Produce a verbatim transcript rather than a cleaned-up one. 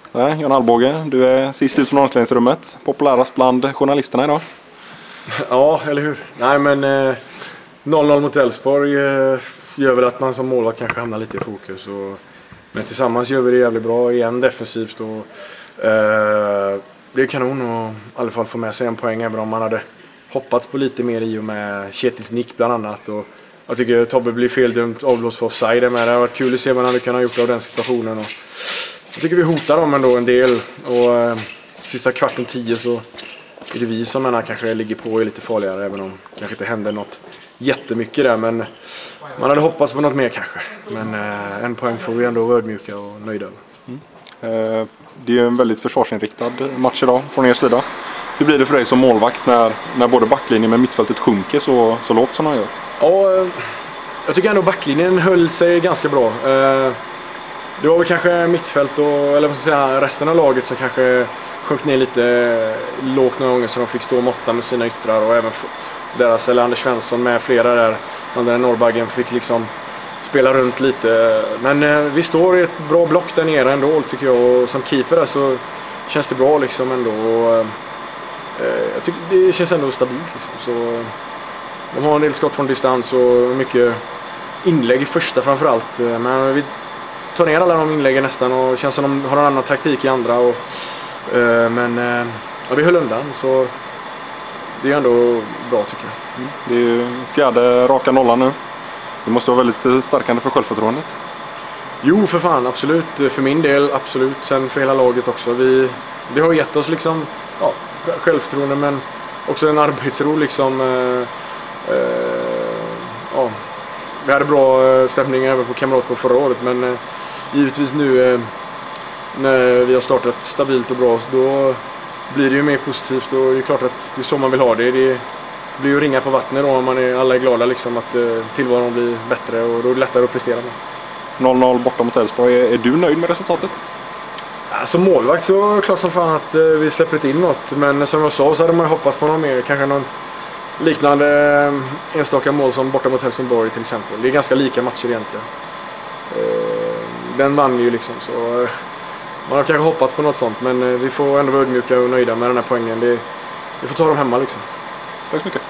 Nej, Jan Alvbåge, du är sist ut från omklädningsrummet. Populärast bland journalisterna idag. Ja, eller hur? Nej, men eh, noll noll mot Elfsborg eh, gör väl att man som målvakt kanske hamnar lite i fokus. Och, men tillsammans gör vi det jävligt bra igen defensivt. Och, eh, det är kanon att i alla fall få med sig en poäng, även om man hade hoppats på lite mer i och med Ketils nick bland annat. Och jag tycker Tobbe blir feldömt, avblåst för offside med. Det har varit kul att se vad man hade kunnat gjort av den situationen. Och jag tycker vi hotar dem ändå en del. Och eh, sista kvarten tio så är det vi som menar kanske ligger på och är lite farligare, även om det kanske inte händer något jättemycket där. Men man hade hoppats på något mer kanske. Men eh, en poäng får vi ändå vara ödmjuka och nöjda. Mm. Eh, det är ju en väldigt försvarsinriktad match idag från er sida. Hur blir det för dig som målvakt när, när både backlinjen med mittfältet sjunker så, så lågt som de gör? Ja, jag tycker ändå backlinjen höll sig ganska bra. Eh, det var väl kanske mittfält och eller vad ska jag säga, resten av laget som kanske sjönk ner lite lågt några gånger, så de fick stå och måtta med sina yttrar, och även deras, eller Anders Svensson med flera där, andra Norrbaggen fick liksom spela runt lite. Men eh, vi står i ett bra block där nere ändå, tycker jag, och som keeper där så känns det bra liksom ändå. Och, eh, jag tycker det känns ändå stabilt liksom. Så de har en del skott från distans och mycket inlägg i första framförallt, men vi tar ner alla de inläggen nästan, och känns som de har en annan taktik i andra. Och, uh, men uh, ja, vi höll undan, så det är ändå bra tycker jag. Mm. Det är ju fjärde raka nollan nu. Det måste vara väldigt starkande för självförtroendet. Jo, för fan, absolut. För min del, absolut. Sen för hela laget också. Vi, det har gett oss liksom, ja, självförtroende, men också en arbetsro liksom. Uh, uh, ja. Vi hade bra stämning även på kamratskap förra året, men eh, givetvis nu eh, när vi har startat stabilt och bra, då blir det ju mer positivt, och det är klart att det är så man vill ha det. Det blir ju ringa på vattnet då, om man är, alla är glada liksom, att eh, tillvaron blir bättre, och då är det lättare att prestera med. noll noll borta mot Elfsborg. Är, är du nöjd med resultatet? Ja, som målvakt så är det klart som fan att eh, vi släpper inte in något, men som jag sa så hade man hoppats på något mer, kanske någon liknande enstaka mål som borta mot Helsingborg till exempel. Det är ganska lika matcher egentligen. Den vann ju liksom, så man har kanske hoppats på något sånt, men vi får ändå vara ödmjuka och nöjda med den här poängen. Det, vi får ta dem hemma liksom. Tack så mycket.